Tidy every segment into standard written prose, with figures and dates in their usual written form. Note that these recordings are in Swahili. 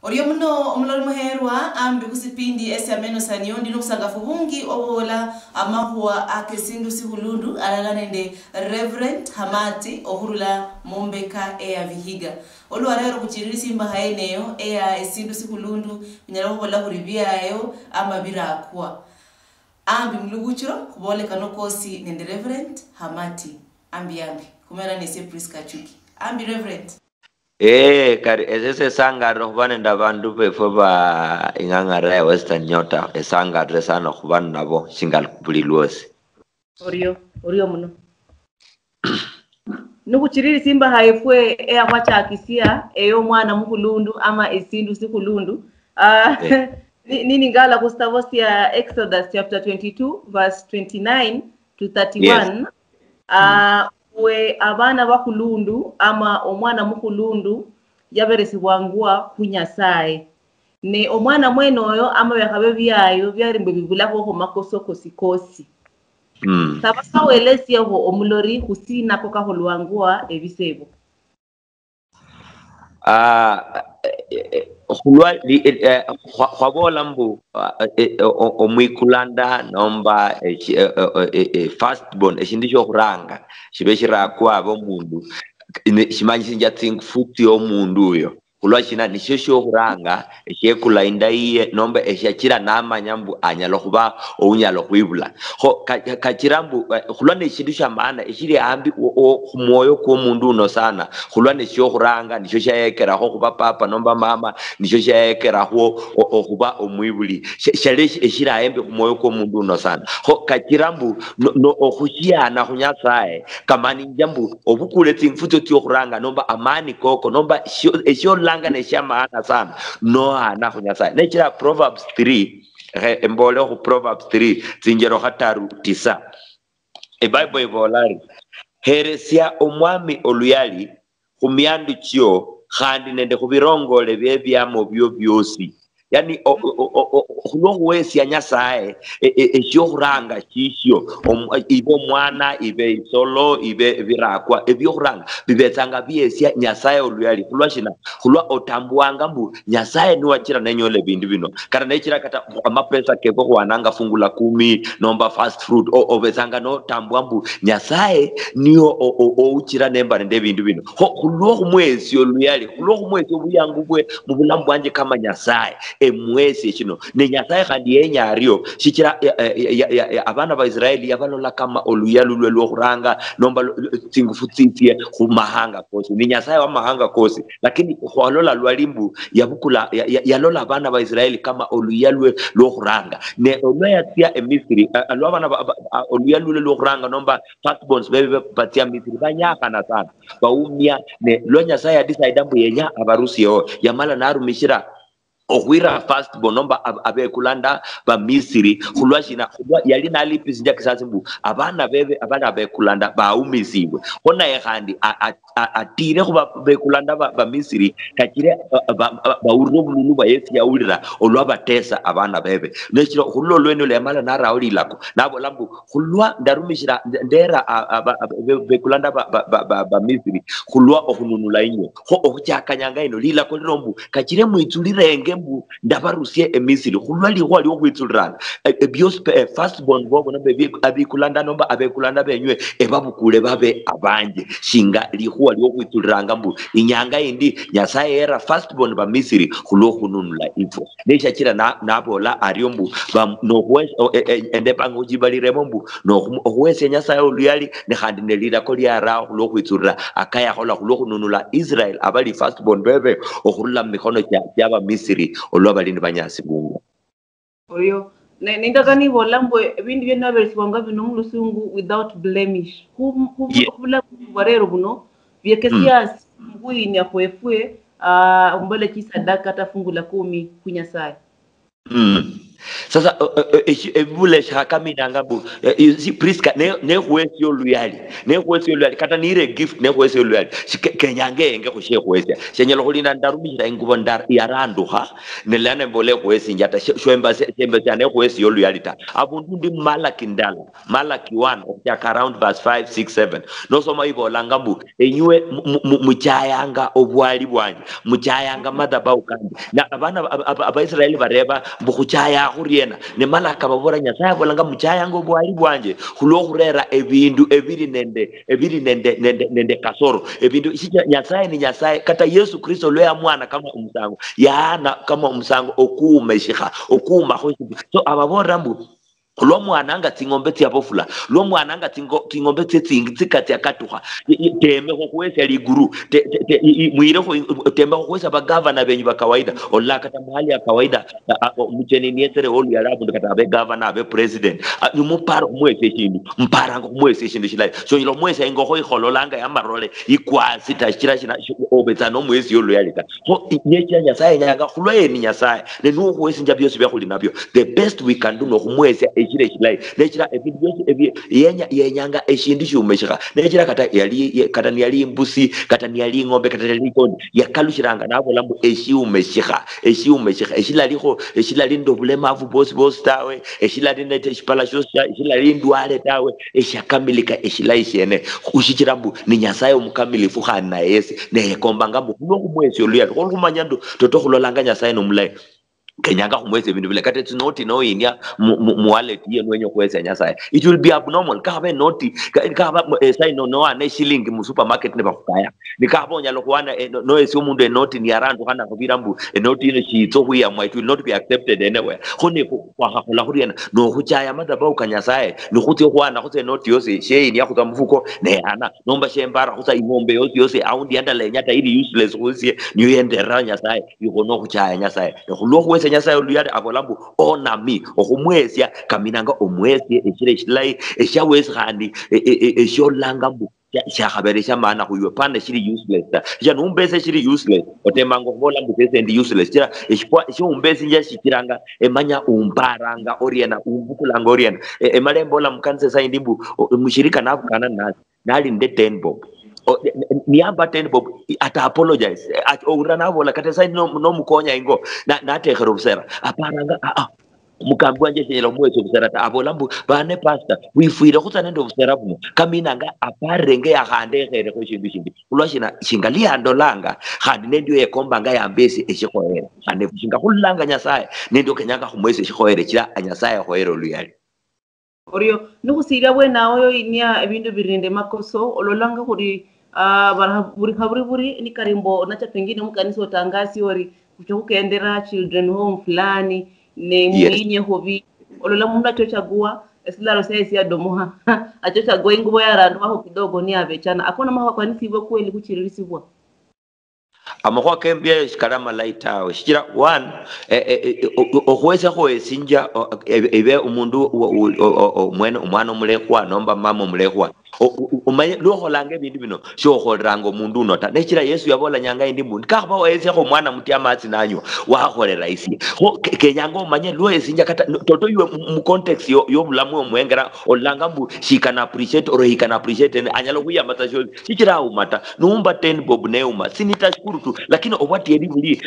Oriyo muno omulori muherwa ambi kusipindi esameno saniondi nokusagafu bungi owola amahua akesindu sihulundu alaganende Reverend Hamati ohurula Mombeka eya Vihiga. Oluwarero kuchiriri simba haeneyo eya esindu sihulundu binyala kubola huribiayo ama bira akwa. Ambi mluguchiro kubole kanokosi nende Reverend Hamati. Ambi kumera nese Priska Chuki. Ambi Reverend. Kari ese sangaro kubane ndabandu befo ba ingangara ya Western Nyota esangaro sana kubane nabo singal kubulilwose. Oriyo muno. Nukuchiriri simba haifwe ea wacha akisia eyo mwana mukulundu ama esindu sikulundu. Nini ngala kustavosi ya Exodus chapter 22 verse 29 to 31. Yes. We abana bakulundu ama omwana mukulundu yaberesi wangua kunyasaye ne omwana mwenoyo ama byakabe byayo byarimbe bibulako ko makoso kosikosi sabasa welesi ho omulori kusina ko kaholuangua ebisebo hulwa khwabola mbu omwikulanda nomba firstborn eshindisho kuranga shibe shirakwa abo mundu shimanyi njya think futi yo mundu uyo kulwa china nisho kuranga eshekula indaiye nomba eshakira namanyambu anyalo kuba ounyalo kwibula ho kachirambu kulwa neshindisha maana eshiri ambi moyo ko mundu no sana kulwa nesho kuranga nisho shayekera ho kuba papa nomba mama nisho shayekera ho kuba omwibuli shale eshira ambi moyo ko mundu no sana ho kachirambu no okhushia na kunyasaye kamani njambu obukule think futi tyo kuranga nomba amani koko nomba esho langa neshamaana sana no ana kunyasa nechira Proverbs 3 mbole ku Proverbs 3 zinjero hataru 9 Bible ibolari heresia omwami oluyali kumyandu kyo khandi nende kubirongole byebyamo byo byosi yani kuno wesi anyasaye ekyo kuranga kishyo ibo mwana ibe solo ibe birakwa ebyo kuranga bibetanga byesia nyasaye oluyali kulwashina kulwa otambuanga mbu nyasaye ni wachira nenyole bindu bino kana nechira kata amapesa keko kwananga fungula 10 nomba fast fruit obezanga no tambua mbu nyasaye niyo ouchira nemba nende bindu bino kulwa kumwesi oluyali kulwa kumwesi obuyangu bwe mubulambu anje kama nyasaye emwesi kino ne nyasaye kandi yenyario shikira abana ba Israeli yabalola kama oluyalu lwe kuranga nomba tingufutsitie kumahanga kosi ni nyasaye wa mahanga kosi lakini kwalola lwalimbu yabukula yalola abana ba Israeli kama oluyalu lwe kuranga ne olwayatia emisiri alwabana oluyalu lwe kuranga nomba firstborns bebe patia misiri banyaka na sana baumia ne lo nyasaye decide ambu yenya abarusi yo yamala narumishira okwira firstborn nomba abekulanda ba Misiri kulwashina yali nalipisi nja kisasi mbu abana abekulanda baumisiwe ona yehandi atire kuba bekulanda ba Misiri kakire ba urubulu ba Yesu yaulira olwaba tesa abana bebe nechiro kullo lweno le mala narauli lako nabo lambu kulwa ndarumishira ndera bekulanda ba Misiri kulwa okununula inyo ho okuchakanyanga ino lila ko lirombu kakire muitulirenge mbu ndabarusie emisiri kulwali kwali okwitsulirana bios firstborn bobo nabe abikulanda nomba abekulanda benywe ebabukule babe abanje shinga lihuwa lyokwitsuliranga mbu inyanga indi nyasaye era firstborn ba Misiri kulokununula ifo nesha kira nabola ariombu no ende pango jibaliremo mbu no wese nyasaye oluyali ne khandi nelira ko lyara kulokwitsulira akaya hola kulokununula Israel abali firstborn bebe okurula mikono cyaba Misiri olwabalini banyasi bungu oyo nindaga nibola mbwe ebindi bye naberisibwanga bino mulusungu without blemish kubula barero buno byekesias mbwini akwefwe umbale kisadaka tafungula 10 kunyasaye sasa ebule shakamina ngabu si priska ne kwesi oluyali kata nire gift ne kwesi oluyali kenyange enge kushe kwesi senyelo kulinda ndarubira ingubo ndar yaranduha ne lane mbole kwesi njata shwemba ne kwesi oluyali ta abundu ndi Malaki 1 of around verse 5 6 7 no soma ibo langambu enywe muchayanga obwali bwanyi muchayanga madaba ukandi na abana abaisraeli bareba mbukuchaya kuriena ne Malaka babora Nyasaye bolanga muchayanga obwali bwanje kulo kurera ebindu ebiri nende kasoro ebindu ishija Nyasaye ni Nyasaye kata Yesu Kristo lo ya mwana kama umsango yana kama umsango okuuma ishika okuuma so ababora mbu lo mwana anga tingombe tiapofula lo mwana anga tingombe tsikati akatuha teme ko kwesa liguru mwire ko teme ko kwesa bagavana benyu bakawaida olla kata mahali ya kawaida mcheni nietere olu ya rabu kata abe governor abe president nyumuparo mwese shindu mparango mwese shindu shilai so ilo mwese ngo ko ikhololanga ya marole ikwasi tashira shina obetano mwese yolu yalita so nyecha Nyasaye nyanga khulweni Nyasaye ne nuko kwesi njabyo byakuli nabyo the best we can do no mwese echire shilai nechira ebintu yenyanga eshindu shumeshika nechira kata ni yali mbusi kata ni yali ngombe kata yali kondi yakalushiranga nabo lambu eshiumeshika eshilali ndobulema avu boss tawe eshilali nete shipala shosha eshilali ndwale tawe eshakamilika eshilai shene ushichirambu ni Nyasaye omukamilifu khana yesi ne kombanga mbu no kumwesi oluya kolumanyando totokhulolanga Nyasaye nomulai kenyanga kumwese bintu bile kati it's not no inya mu wallet yenu wenye kwesa Nyasaye it will be abnormal kabe noti kabe say no ane shilling mu supermarket ne bakukaya nikabonya lokwana no esi umundu enoti ni arandu kana kubirambu enoti ine shitso huya mwa it will not be accepted anywhere khone kwa hakula huriena no huchaya madaba ukanyasaye no khuti kwana khutse noti yose sheini ya khuta mfuko ne ana nomba shembara khutsa ingombe yose aundi yandala nyata ili useless khusie niyo yendera Nyasaye yuko no huchaya Nyasaye khulokwe Nyasaye oluyari abolambu onami okumwesya kaminanga omwesye eshire shilai eshawesi khandi esholanga mbu shakhabere shamana kuywe pana shiri useless ja numbese shiri useless otemango bola mbese ndi useless ja eshumbese nja shikiranga emanya umparanga oriena umbukulanga oriena emalembo la mkanse sai ndimbu mushirika navukana nali nde 10 bob niamba 10 bob ata apologize urana bola kate sai no mukonya ingo na tekero busera aparanga mukambwa nje shelo mwese busera ta abolambu bane pastor wifuira kutsana ndo busera buno kaminanga aparenge ya hande khere ko shindi ulwashina shingali andolanga khandi nendio yekombanga yambese eshikoera ane shinga kulanga Nyasaye nendio kenyanga kumwese eshikoera kira Nyasaye khoero luyali orio nukusira bwena oyo inya ebindu birinde makoso ololanga kuri buri ni karimbo nacha pengine mukanisa otangasi ori kuchokendera children home fulani ne mwinye hobi olola mundu achochagua esilaro saisi ya domoha achochagua ingubo ya randu aho kidogo ni abechana akona maho kwanisi bwo kweli kuchiririsibwa amako kembye shikarama laita shikira one okwesa ko esinja ebe umundu mwene umwana omulekwa nomba mama omulekwa umanye loholange bintu bino shoholrango mundu nota nechira Yesu yabola nyanga indi mundu kaba oese ko mwana mutia matsi nanyo waholera isi kenyanga umanye lo esinja kata toto ywe mu context yo bulamu omwengera olanga mbu shikana appreciate or he can appreciate anyalo kuyamata sho shikira umata numba 10 bob neuma sinitashukuru tu lakini obwati yedi buli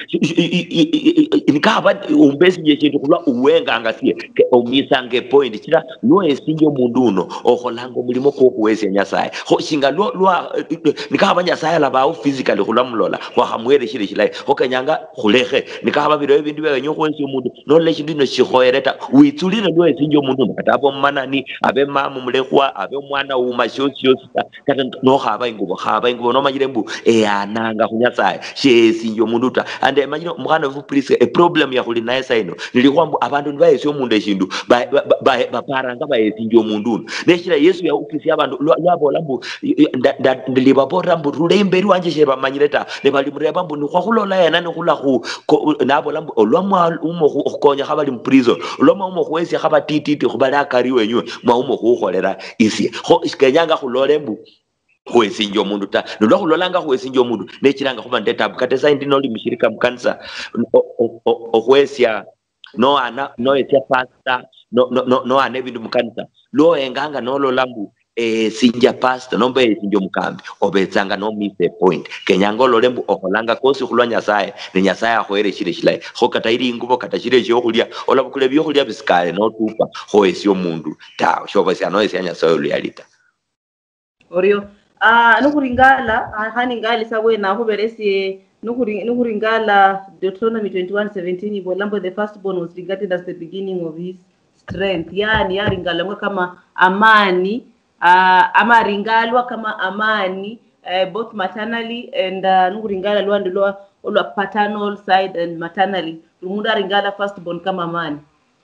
nikaba umbesi nje kulwa uwenga angasie omisange point kira lo esinja mundu uno oholango mulimo ko Nyasaye ho singa lo nikaba Nyasaye la ba physically khulamlola wa hamwere shire shilai ho kanyanga khulehe nikaba biro ebindu byenyo khwensi umundu no leshi ndino shikhoereta uitulire lo esinjo mundu kata abo manani abe mama mulekwa abe mwana umashosho kata no khaba ingubo no manyirembu ananga khunyasaye shesinjo mundu ta ande manyiro mwana vu priest a problem ya khuli naye saino nilikwambu abantu ndibayesyo mundu eshindu ba paranga bayesinjo mundu neshira Yesu ya ukisi abantu lwabolambu ndilibabora mbu ruleimberi wanje sheba manyireta lebalimureba mbu nikwakulola yana nikhulahu nabolambu olwamwa umo khukonya khabali mu prison olwamwa umo khwesi khaba tititi khubala akari wenywe mwa umo khukholera isi kho kenyanga khulole mbu khwesinjo mundu ta nolwakhulolanga khwesinjo mundu nechiranga khuba ndetabu kate sai ndinoli mushirika mukanisa okhwesya no etia pastor no ane bindu mukanisa lo enganga no lo lambu sinja pastor no be sinjo mukambi obetsanga no miss the point kenyango lo lembu okolanga kosi kulwa nyasaye ne nyasaye akoere chile chile ho katairi ngubo katachire cyo kulya olabu kule byo kulya bisikale no tupa ho esyo mundu ta shoba sia no esya nyasaye lo yalita orio nukuringala hani ngali sawe na huberesi nukuringala Deuteronomy 21:17 ibolambo the firstborn was regarded as the beginning of his strength, yani yaringalwa kama amani, ama ringalwa kama amani both maternally and nukuringala lwando lwa paternal side and maternally rumunda ringala firstborn kama amani.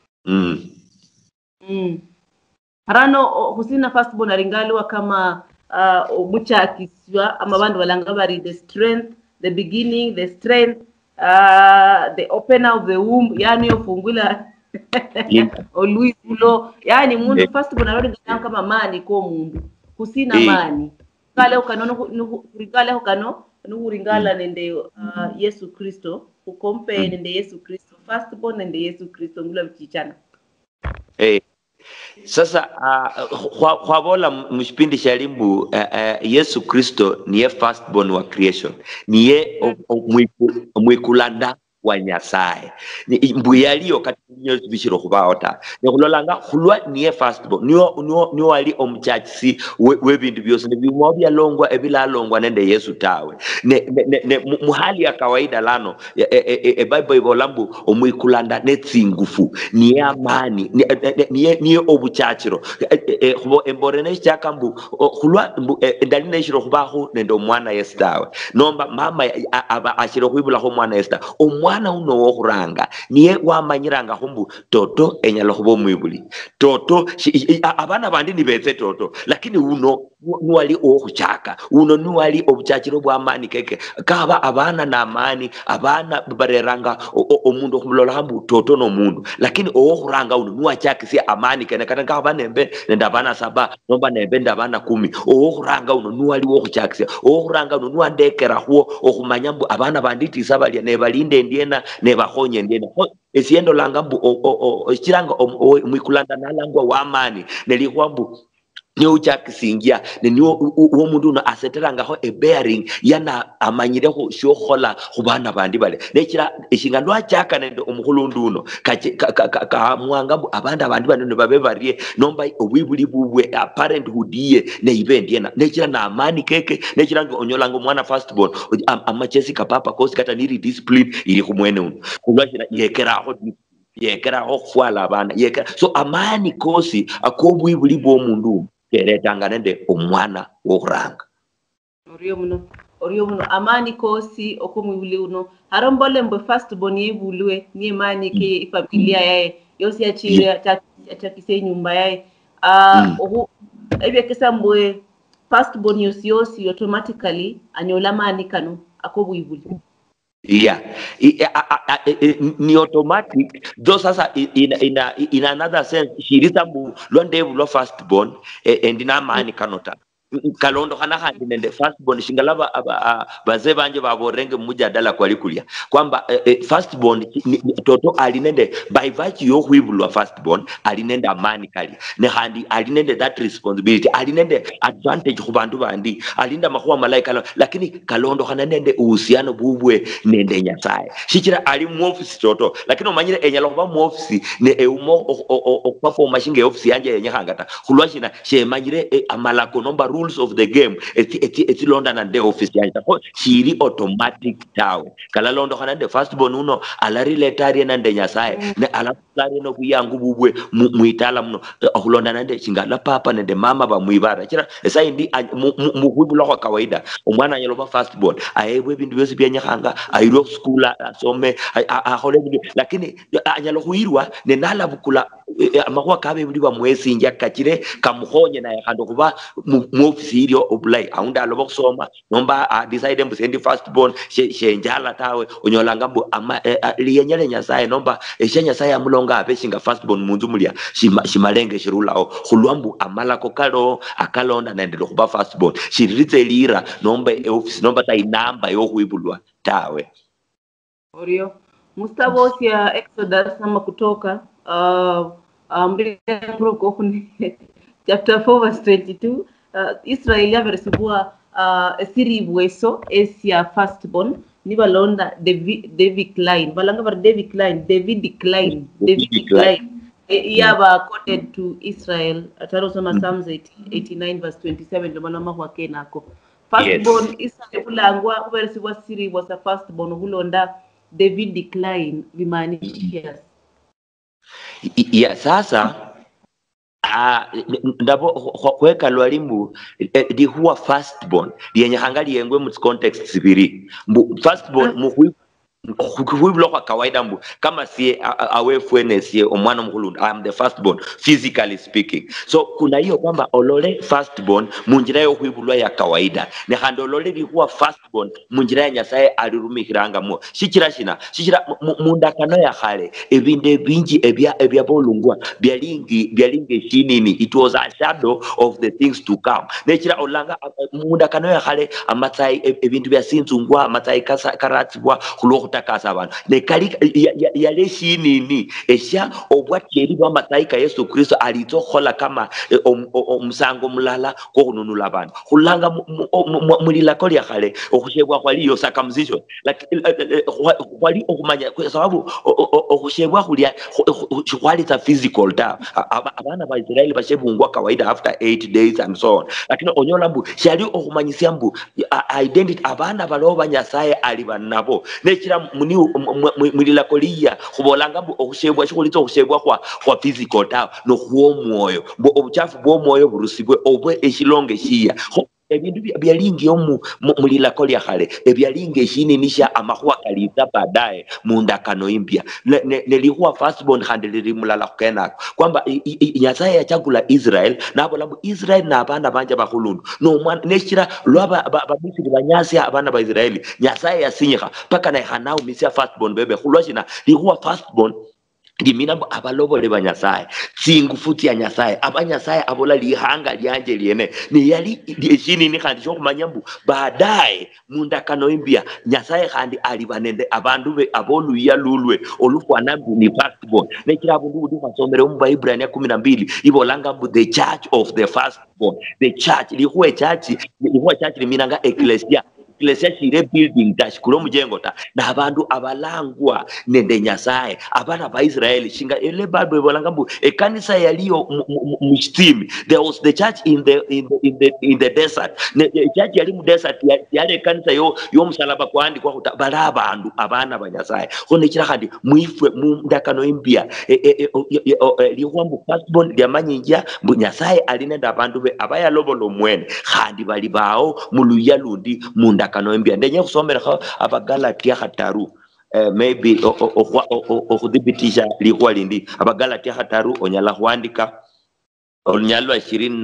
Harano husina firstborn aringalwa kama obuchakiswa ama bandu balanga bari the strength, the beginning, the strength, the opener of the womb, yani ofungula oluibulo, yani mundu firstborn aringalwa kama mani ko mundu husina mani kale ukano nukuringala ukano nukuringala nende Yesu Kristo ukompe nende Yesu Kristo firstborn nende Yesu Kristo ngula bichichana. Sasa kwa bola mshipindi shalimbu Yesu Kristo niye firstborn wa creation, niye mwikulanda wa nyasaye mbuyaliyo kati nyozi bishiro kubaota nekulolanga khulwa niye firstborn niyo wali omchachisi webindu byose nebimobya longwa ebila longwa nende Yesu tawe ne muhali ya kawaida lano Bible ibolambu omwikulanda netsingufu niye amani niye obuchachiro khubo emborene chakambu khulwa ndalina ishiro kubaho nende omwana Yesu tawe nomba mama ashiro kwibula ho mwana Yesu omwana uno wokuranga niye wamanyiranga humbu toto enyalo kubo mwibuli toto abana bandi nibetse toto lakini uno nuwali okuchaka uno nuwali obuchachiro bwa amani keke kaba abana na amani abana bareranga omundu kumulola hambu toto no mundu lakini okuranga uno nuwachakisi amani kene kana kaba nembe nenda abana 7 nomba nembe ndabana 10 okuranga uno nuwali okuchakisi okuranga uno nuwandekera huo okumanyambu abana banditi sabalya nebalinde ndiena nebahonye ndiena esiendo langambu chiranga mwikulanda nalangwa wa amani nelikwambu niyo uchakisingia niyo uwo mundu no aseterangaho bearing yana amanyireho shokhola kubana bandi bale nekira ishingandwa chaka nende omukhulundu uno ka mwangambu abanda bandi bano babe barie nomba obwibuli bubwe parenthood ye neibendiyena nekira na amani keke nekira ngo onyolanga mwana firstborn amachesi kapapa kosi kata niri discipline iri kumwene uno kulwashira yekeraho fwala abana yekera so amani kosi akobwibuli bwo mundu keretanga nende omwana wokuranga orio muno amani kosi okomwibuli uno harombole mbo firstborn yebulwe ni mani ke familia yae yosi achire atakise nyumba yae ebye kesambwe firstborn yosi automatically anyola mani kanu akobwibuli ni automatic though sasa in another sense shiritambu londevu lo firstborn endina mani kanota kalondo kana handi nende firstborn shingalaba baze banje baborenge mujadala kwalikulia kwamba firstborn toto alinende by virtue yo kwibulwa firstborn alinende amani kali ne handi alinende that responsibility alinende advantage kubantu bandi alinda makuwa malaika lakini kalondo kana nende uhusiano bubwe nende nyasaye shichira ali mu office toto lakini omanyire enyalo kuba mu office ne eumo okwapo mashinge office yanje yenyahangata kulwashina shemanyire amalako nomba rules of the game eti London and the office yanja shiri automatic tawe kala londo kana the firstborn uno alari letari nande nyasaye ne alari no kuyangu bubwe muitala muno okulonda nande chingala papa nende mama ba muibara kira esa indi muhubula kwa kawaida omwana nyaloba firstborn aebwe bindu byose byanyahanga ayiro school asome ahole bindu lakini anyalo kuirwa ne nala bukula amakuwa kabe buli ba mwesi nja kachire kamuhonye na yakando kuba mu office iliyo obulai aunda alobo kusoma nomba decide mbusendi firstborn shenjala tawe onyolanga mbu liyenyele nyasaye nomba nyasaye amulonga abe shinga firstborn munzu mulya shimalenge shirulao khulwambu amalako kalo akalonda nendelo kuba firstborn shiriritse lira nomba office nomba ta inamba yo kuibulwa tawe orio Mustabosi ya Exodus ama Kutoka chapter 4 verse 22 Israel yaberesibwa siri bweso esia firstborn ni balonda David Klein balanga bar David Klein yaba quoted to Israel ataro soma Psalms 89 verse 27 ndo manoma kwa kenako firstborn Israel kulangwa kuberesibwa siri bwasa firstborn kulonda David Decline vimaanisha ya sasa ndabo kweka lwalimbu huwa firstborn yenye hangali yengwe mu context zibiri firstborn muhwiblo kwa kawaida mbu kama sie awefwene sie omwana mkulundu I am the firstborn physically speaking so kuna hiyo kwamba olole firstborn munjira yo hwibulwa ya kawaida ne handolole likuwa firstborn munjira ya Nyasaye alirumikiranga mo shikira mundakano ya khale ebinde bingi ebya bolungwa byalingi shinini it was a shadow of the things to come nekira olanga mundakano ya khale amatsai ebintu bya sinzungwa amatsai karatibwa kulo takasa abantu nekali yale shinini esha obwakeri bwa mathaika Yesu Kristo alitokhola kama omusango mulala ko kununula abantu khulanga mulila koli khale okushebwa kwali yo circumcision kwali okumanya kwa sababu okushebwa kulia kwali ta physical ta abana ba Israeli bashebungwa kawaida after 8 days and so on lakini onyola mbu shali okumanyisia mbu identity abana baloba Nyasaye alibanabo nekira mulila koliya kubolanga mbu okushebwa chikolito okushebwa kwa physical ta no kuwo mwoyo mbo obuchafu bwo mwoyo burusibwe obwe eshilonge shiya ebintu byalingi mulila koliya khale ebyalingi shininisha amakhwa kaliza baadaye mundakano impya nelikuwa firstborn handeli mulala kukenako kwamba Nyasaye yachagula Israel nabo lambu Israel na abana banja bakhulundu no mwana neshira lwaba babisiri banyasi abana ba Israeli Nyasaye yasinyika paka na hanao misia firstborn bebe khulwashina likuwa firstborn dimina abalobole ba Nyasaye singufuti ya Nyasaye abanyasaye abola lihanga lyanje liene ni yali eshini ni kandi shokumanyambu baadaye mundakano imbia Nyasaye kandi alibanende abandu be abolu yalulwe olufwana ni firstborn nekira abundu budi masomere mu Bible ya 12 ibolanga mbu the church of the firstborn the church lihuwe church liminanga ecclesia shire building dash kulo mujengo ta na abantu abalangwa nende Nyasaye abana ba Israeli shinga ele Bible bolanga mbu ekanisa yaliyo mustimi there was the church in the desert the church yali mu desert yale kanisa yo musalaba kwandi kwa kutabala abantu abana ba Nyasaye khone kira kandi muifwe mundakano imbia liyo mbu firstborn lyamanyinja mbu Nyasaye alinenda abantu be abaya lobolo mwene khandi bali bawo muluya lundi mundakano imbia ndenye kusomera Abagalatia 3 maybe okudhibitisha likuwa lindi Abagalatia 3 onyala kuandika onyalwa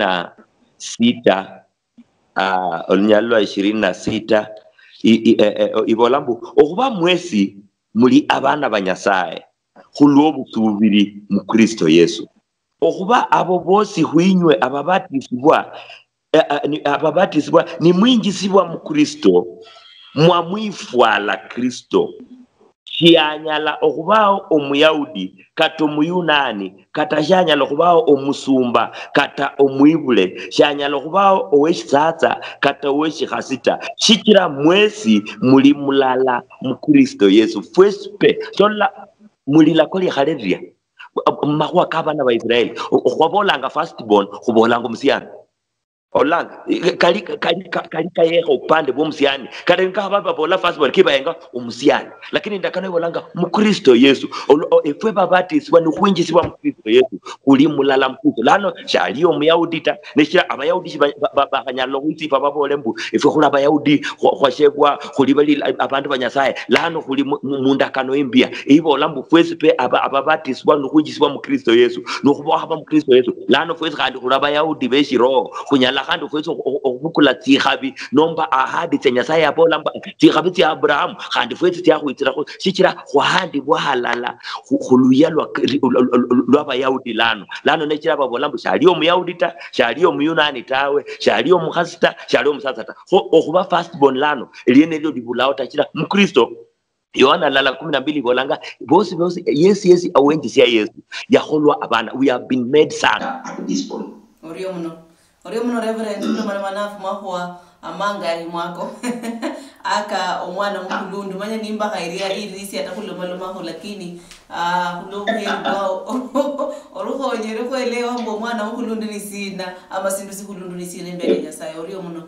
26 onyalwa 26 ibolambu okuba mwesi muli abana ba Nyasaye khulwo busubiri mu Kristo Yesu okuba abo bosi hwinywe ababatisibwa ni mwingisibwa mu Kristo mwamwifwala Kristo shanyala okubao omuyahudi kata omuyunani kata shanyala okubao omusumba kata omwibule shanyala okubao oweshitsatsa kata oweshihasita shikira mwesi muli mulala mu Kristo Yesu fwespe tola mulila koli haleria mahwa kabana ba Israeli okwabolanga firstborn kubolanga omusiana olanga kalika yeho upande bwo musiani kale nkaba bola firstborn kibayenga umusiani lakini ndakano ibolanga mu Kristo Yesu efwe babatisibwa ni kwinjisibwa mu Kristo Yesu kuli mulala mu Kristo lano shali omuyahudita neshira abayahudi bakanyalo kuti babole mbu efwe kula abayahudi kwashebwa kuli bali abantu banyasaye lano kuli mundakano imbia ibola mbu fwesi pe ababatisibwa ni kwinjisibwa mu Kristo Yesu no kuba mu Kristo Yesu lano fwesi kandi kula abayahudi beshiro kunyala kandi kwezo okukula tihabi nomba ahadi Nyasaye abolamba tihabi ti Abraham kandi fwezi ti akwitira ko shikira kwahandi bwahalala khuluya lwa Yahudi lano nekira babolamba shaliyo muyahudi ta shaliyo muyunani tawe shaliyo muhasita shaliyo musasata okuba firstborn lano liene lyo libulao takira mu Kristo Yohana lala 12 bolanga bosi yes awenji sia Yesu yaholwa abana we have been made son at this point. Orio muno reverend ndo manafu mahwa amanga mwako aka omwana mkulundu manya nimba hairia irisi atakuloma ho lakini kulomhelo oruho nyere kwelewa mbo mwana mkulundu ni sina ama sindu sikulundu ni sina mbele ya saya orio muno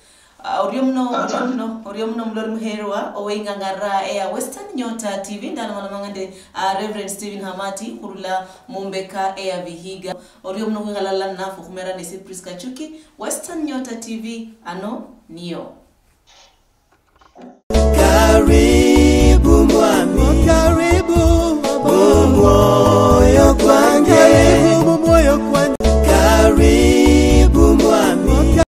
mlori muherwa owenga ngara ya Western Nyota TV ndana malamangande Reverend Stephen Hamati kurula Mumbeka ya Vihiga orio mno ngalala nafu kumera ni Priska Chuki Western Nyota TV ano niyo karibu mwami karibu